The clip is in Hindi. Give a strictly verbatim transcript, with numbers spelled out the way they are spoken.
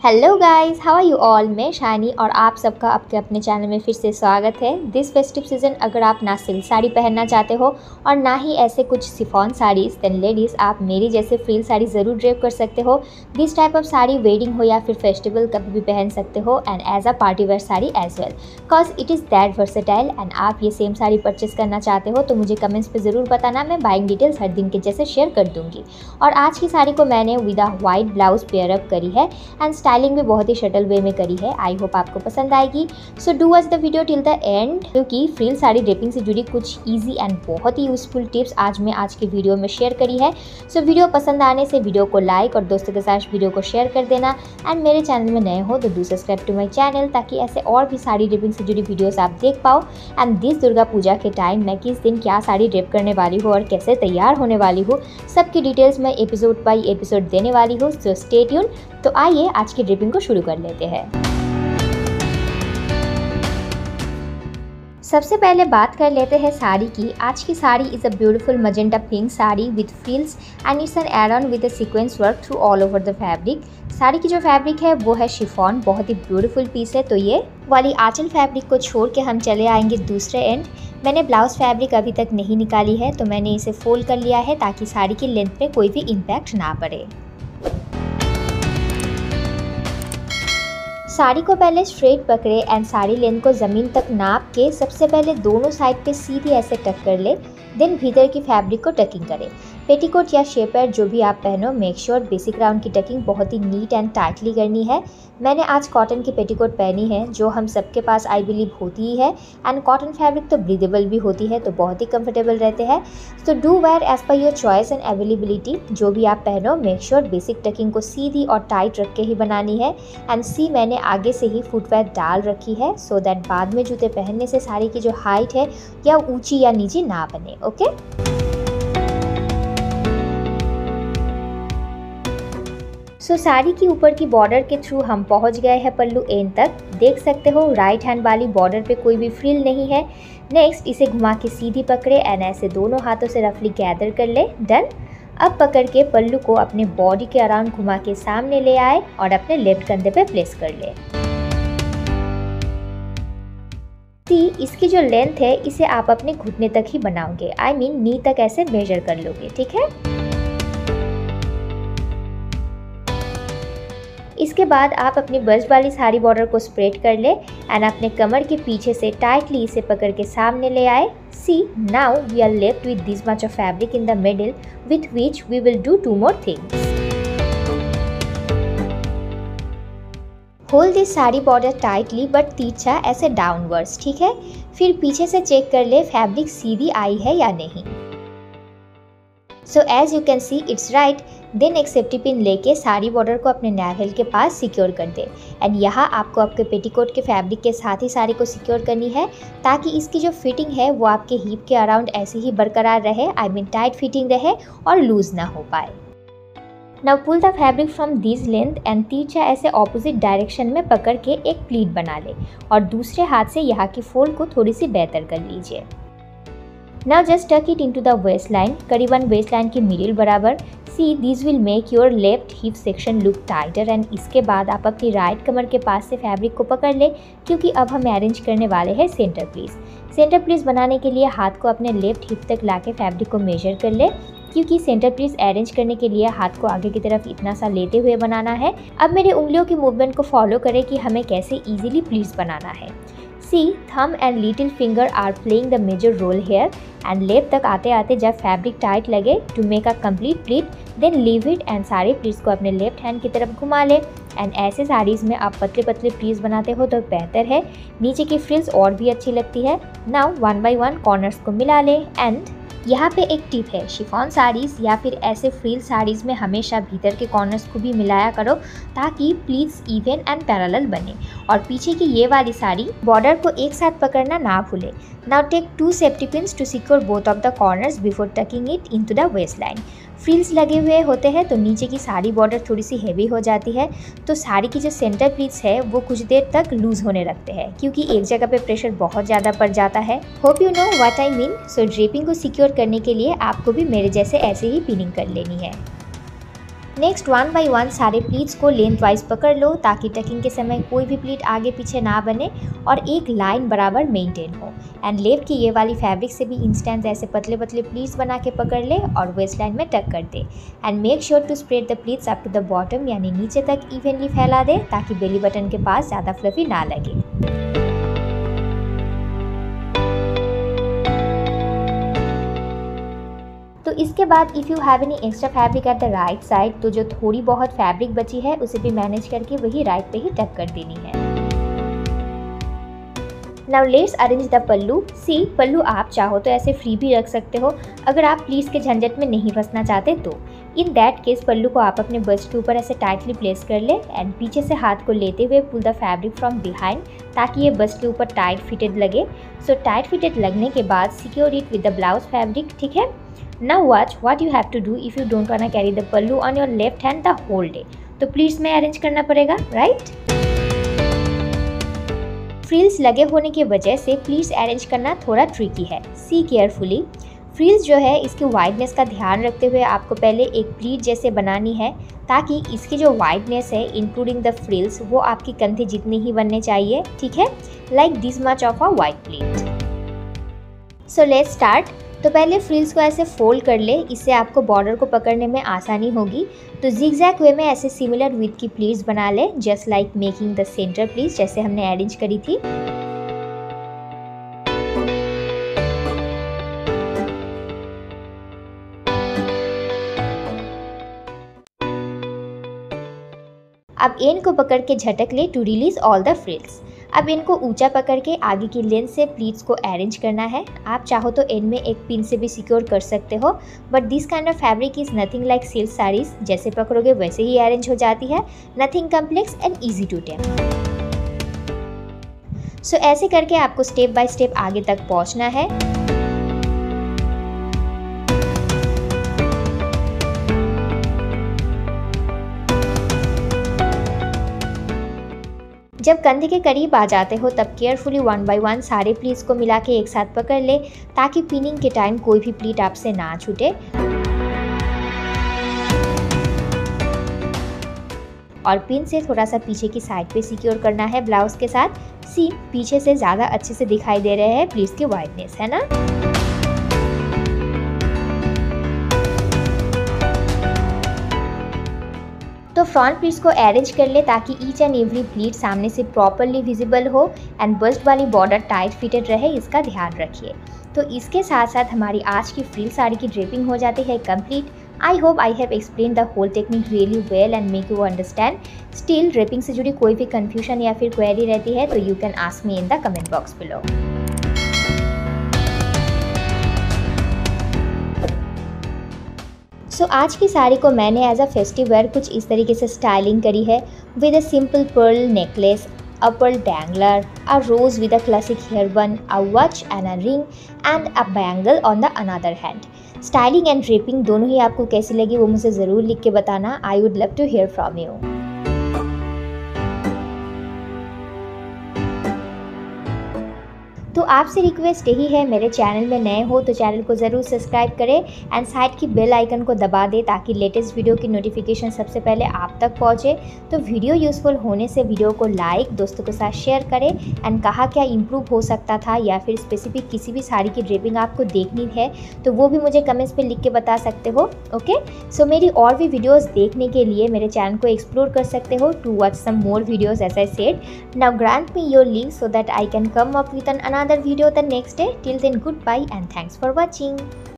Hello guys, how are you all. मैं शानी और आप सबका आपके अपने चैनल में फिर से स्वागत है। दिस फेस्टिव सीजन अगर आप ना सिल्क साड़ी पहनना चाहते हो और ना ही ऐसे कुछ सिफॉन साड़ीज़, देन लेडीज़ आप मेरी जैसे फ्रिल साड़ी ज़रूर ड्रेप कर सकते हो। This type of sari wedding हो या फिर फेस्टिवल कभी भी पहन सकते हो and as a party wear sari as well, because it is that versatile. And आप ये सेम साड़ी परचेस करना चाहते हो तो मुझे कमेंट्स पे ज़रूर बताना, मैं बाइंग डिटेल्स हर दिन के जैसे शेयर कर दूँगी। और आज की साड़ी को मैंने with a white blouse pair up करी है एंड स्टाइलिंग भी बहुत ही शटल वे में करी है। आई होप आपको पसंद आएगी। So do watch the video till the end, क्योंकि फ्रिल साड़ी ड्रेपिंग से जुड़ी कुछ इजी एंड बहुत ही यूजफुल टिप्स आज मैं आज की वीडियो में शेयर करी है। सो so, वीडियो पसंद आने से वीडियो को लाइक और दोस्तों के साथ वीडियो को शेयर कर देना। एंड मेरे चैनल में नए हो तो do subscribe to my channel, ताकि ऐसे और भी साड़ी ड्रेपिंग से जुड़ी वीडियोस आप देख पाओ। एंड दिस दुर्गा पूजा के टाइम मैं किस दिन क्या साड़ी ड्रेप करने वाली हूँ और कैसे तैयार होने वाली हूँ, सबकी डिटेल्स मैं एपिसोड बाई एपिसोड देने वाली हूँ। So stay tune. तो आइए आज की ड्रेपिंग को शुरू कर लेते हैं। सबसे पहले बात कर लेते हैं साड़ी की। आज की sari is a beautiful magenta pink sari with frills and it's an add on with a sequence work through all over the fabric. Sari की जो फैब्रिक है वो है शिफॉन, बहुत ही ब्यूटीफुल पीस है। तो ये वाली आंचल फैब्रिक को छोड़ के हम चले आएंगे दूसरे एंड। मैंने ब्लाउज फैब्रिक अभी तक नहीं निकाली है तो मैंने इसे फोल्ड कर लिया है ताकि साड़ी की लेंथ में कोई भी इम्पैक्ट ना पड़े। साड़ी को पहले स्ट्रेट पकड़े एंड साड़ी लेंथ को ज़मीन तक नाप के सबसे पहले दोनों साइड पे सीधी ऐसे टक कर ले, देन भीतर की फैब्रिक को टकिंग करें। पेटीकोट या शेपर जो भी आप पहनो, मेक श्योर बेसिक राउंड की टकिंग बहुत ही नीट एंड टाइटली करनी है। मैंने आज कॉटन की पेटीकोट पहनी है जो हम सबके पास आई बिलीव होती ही है एंड कॉटन फैब्रिक तो ब्रीदेबल भी होती है तो बहुत ही कंफर्टेबल रहते हैं। So do wear as per your choice and availability. जो भी आप पहनो मेक श्योर बेसिक टकिंग को सीधी और टाइट रख के ही बनानी है। एंड सी मैंने आगे से ही फुटवेयर डाल रखी है सो so दैट बाद में जूते पहनने से साड़ी की जो हाइट है या ऊंची या नीची ना बने। ओके सो so, साड़ी की ऊपर की बॉर्डर के थ्रू हम पहुंच गए हैं पल्लू एंड तक। देख सकते हो राइट हैंड वाली बॉर्डर पे कोई भी फ्रिल नहीं है। नेक्स्ट इसे घुमा के सीधी पकड़े एंड ऐसे दोनों हाथों से रफली गैदर कर ले। डन। अब पकड़ के पल्लू को अपने बॉडी के अराउंड घुमा के सामने ले आए और अपने लेफ्ट कंधे पे प्लेस कर ले। सी इसकी जो लेंथ है इसे आप अपने घुटने तक ही बनाओगे, आई मीन नी तक ऐसे मेजर कर लोगे, ठीक है। इसके बाद आप अपनी बस्ट वाली साड़ी बॉर्डर को स्प्रेड कर ले एंड अपने कमर के पीछे से टाइटली इसे पकड़ के सामने ले आए। See now we are left with this much of fabric in the middle with which we will do two more things. Hold this sari border tightly but तिरछा ऐसे डाउनवर्ड्स, ठीक है। फिर पीछे से चेक कर ले फैब्रिक सीधी आई है या नहीं। So as you can see it's right. Then एक सेफ्टी पिन लेके साड़ी बॉर्डर को अपने नाभेल के पास सिक्योर कर दे एंड यहाँ आपको आपके पेटीकोट के फैब्रिक के साथ ही साड़ी को सिक्योर करनी है ताकि इसकी जो फिटिंग है वो आपके हिप के अराउंड ऐसे ही बरकरार रहे, आई मीन टाइट फिटिंग रहे और लूज ना हो पाए। Now pull the fabric from this length and तिरछा ऐसे ऑपोजिट डायरेक्शन में पकड़ के एक प्लीट बना ले और दूसरे हाथ से यहाँ की फोल्ड को थोड़ी सी बेहतर कर लीजिए। Now just tuck it into the waist line, करीबन वेस्ट लाइन के मिडिल बराबर। See this will make your left hip section look tighter and इसके बाद आप अपनी राइट कमर के पास से फैब्रिक को पकड़ ले, क्योंकि अब हम अरेंज करने वाले हैं सेंटर प्लीस। सेंटर प्लीस बनाने के लिए हाथ को अपने लेफ्ट हिप तक लाके फैब्रिक को मेजर कर ले, क्योंकि सेंटर प्लीस अरेंज करने के लिए हाथ को आगे की तरफ इतना सा लेते हुए बनाना है। अब मेरे उंगलियों की मूवमेंट को फॉलो करें कि हमें कैसे इजीली प्लीस बनाना है। See thumb and little finger are playing the major role here and left तक आते आते जब फैब्रिक टाइट लगे to make a complete pleat, then leave it and सारे प्लीट्स को अपने लेफ्ट हैंड की तरफ घुमा ले। एंड ऐसे साड़ीज़ में आप पतले पतले प्लीट्स बनाते हो तो बेहतर है, नीचे की फ्रिल्स और भी अच्छी लगती है। Now one by one corners को मिला ले। एंड यहाँ पे एक टिप है, शिफॉन साड़ीज़ या फिर ऐसे फ्रिल साड़ीज़ में हमेशा भीतर के कॉर्नर्स को भी मिलाया करो ताकि प्लीट्स इवन एंड पैरेलल बने। और पीछे की ये वाली साड़ी बॉर्डर को एक साथ पकड़ना ना भूले। Now take two safety pins to secure both of the corners before tucking it into the waist line. Frills लगे हुए होते हैं तो नीचे की साड़ी बॉर्डर थोड़ी सी हेवी हो जाती है, तो साड़ी की जो सेंटर प्लीट्स है वो कुछ देर तक लूज होने लगते हैं क्योंकि एक जगह पे प्रेशर बहुत ज़्यादा पड़ जाता है। Hope you know what I mean. So draping को सिक्योर करने के लिए आपको भी मेरे जैसे ऐसे ही पिनिंग कर लेनी है। नेक्स्ट वन बाय वन सारे प्लीट्स को लेंथ वाइज पकड़ लो ताकि टकिंग के समय कोई भी प्लीट आगे पीछे ना बने और एक लाइन बराबर मेंटेन हो। एंड लेफ्ट की ये वाली फैब्रिक से भी इंस्टेंट ऐसे पतले पतले प्लीट्स बना के पकड़ ले और वेस्ट लाइन में टक कर दे। And make sure to spread the pleats up to the bottom, यानी नीचे तक इवनली फैला दे ताकि बेली बटन के पास ज़्यादा फ्लफी ना लगे। तो इसके बाद if you have any extra fabric at the right side, तो जो थोड़ी बहुत फैब्रिक बची है उसे भी मैनेज करके वही राइट पे ही टक कर देनी है। Now let's arrange the pallu. See, pallu आप चाहो तो ऐसे फ्री भी रख सकते हो अगर आप प्लीट्स के झंझट में नहीं फंसना चाहते तो। इन दैट केस पल्लू को आप अपने बस्ट के ऊपर ऐसे टाइटली प्लेस कर ले एंड पीछे से हाथ को लेते हुए pull the fabric from behind ताकि ये बस्ट के ऊपर टाइट फिटेड लगे। सो टाइट फिटेड लगने के बाद secure it with the blouse fabric, ठीक है। Now watch what you have to do if you don't wanna carry the pallu on your left hand the whole day. तो प्लीट्स में अरेंज करना पड़ेगा, राइट। फ्रिल्स लगे होने की वजह से प्लीट्स अरेंज करना थोड़ा ट्रिकी है। See carefully. फ्रिल्स जो है इसकी वाइडनेस का ध्यान रखते हुए आपको पहले एक प्लीट जैसे बनानी है ताकि इसकी जो वाइडनेस है इंक्लूडिंग द फ्रिल्स वो आपकी कंधे जितनी ही बनने चाहिए, ठीक है, like this much of a wide pleat. So let's start. तो पहले फ्रिल्स को ऐसे फोल्ड कर ले, इससे आपको बॉर्डर को पकड़ने में आसानी होगी। तो जिगजैग वे में ऐसे सिमिलर विथ की प्लीट्स बना ले, just like making the centre pleats जैसे हमने अरेंज करी थी। अब एंड को पकड़ के झटक ले to release all the frills. अब इनको ऊंचा पकड़ के आगे की लेंथ से प्लीट्स को अरेंज करना है। आप चाहो तो एंड में एक पिन से भी सिक्योर कर सकते हो, but this kind of fabric is nothing like silk saris, जैसे पकड़ोगे वैसे ही अरेंज हो जाती है। Nothing complex and easy to tame. सो ऐसे करके आपको स्टेप बाय स्टेप आगे तक पहुंचना है। जब कंधे के करीब आ जाते हो तब केयरफुली वन बाय वन सारे प्लीट्स को मिला के एक साथ पकड़ ले ताकि पिनिंग के टाइम कोई भी प्लीट आपसे ना छूटे। और पिन से थोड़ा सा पीछे की साइड पे सिक्योर करना है ब्लाउज के साथ। सी, पीछे से ज़्यादा अच्छे से दिखाई दे रहे हैं प्लीट्स की वाइडनेस, है ना। तो फ्रंट पीस को अरेंज कर ले ताकि ईच एंड एवरी प्लीट सामने से प्रॉपरली विजिबल हो एंड बस्ट वाली बॉर्डर टाइट फिटेड रहे, इसका ध्यान रखिए। तो इसके साथ साथ हमारी आज की फ्रिल साड़ी की ड्रेपिंग हो जाती है complete. I hope I have explain the whole technique really well and make you understand. Still draping से जुड़ी कोई भी कन्फ्यूजन या फिर क्वेरी रहती है तो you can ask me in the comment box below. So so, आज की साड़ी को मैंने एज अ फेस्टिव वेयर कुछ इस तरीके से स्टाइलिंग करी है with a simple pearl necklace, a pearl dangler, a rose with a classic hair bun, a watch and a ring and a bangle on the another hand. Styling and draping दोनों ही आपको कैसी लगी वो मुझे ज़रूर लिख के बताना। I would love to hear from you. तो आपसे रिक्वेस्ट यही है, मेरे चैनल में नए हो तो चैनल को ज़रूर सब्सक्राइब करें एंड साइड की बेल आइकन को दबा दें ताकि लेटेस्ट वीडियो की नोटिफिकेशन सबसे पहले आप तक पहुंचे। तो वीडियो यूज़फुल होने से वीडियो को लाइक, दोस्तों के साथ शेयर करें एंड कहा क्या इम्प्रूव हो सकता था या फिर स्पेसिफिक किसी भी साड़ी की ड्रेपिंग आपको देखनी है तो वो भी मुझे कमेंट्स पर लिख के बता सकते हो। ओके, सो मेरी और भी वीडियोज़ देखने के लिए मेरे चैनल को एक्सप्लोर कर सकते हो to watch some more videos as I said. Now grant me your link so that I can come up with an another video the next day. Till then, goodbye and thanks for watching.